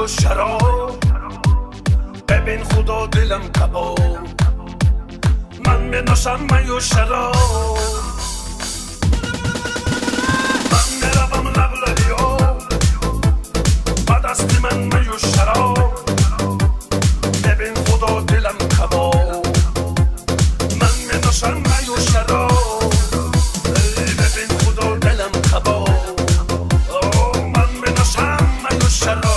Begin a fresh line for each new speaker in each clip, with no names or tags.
و شراب، ببین خدا دلم کباب، من بنوشم می و شراب. من میروم لبلبیا بعد از من می و شراب، ببین خدا دلم کباب، من بنوشم می و شراب. ببین خدا دلم کباب، من بنوشم می و شراب.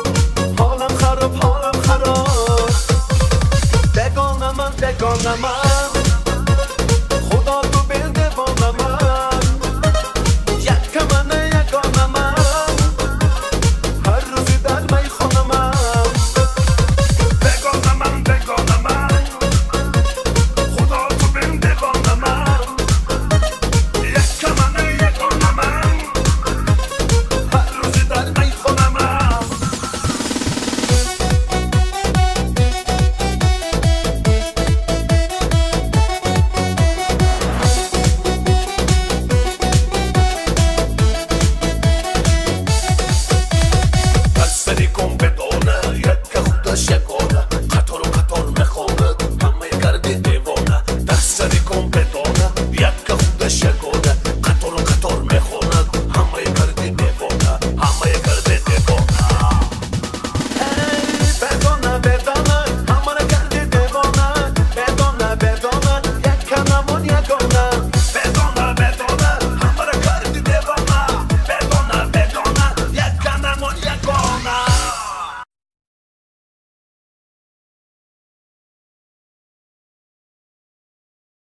حالم خراب، بگانم من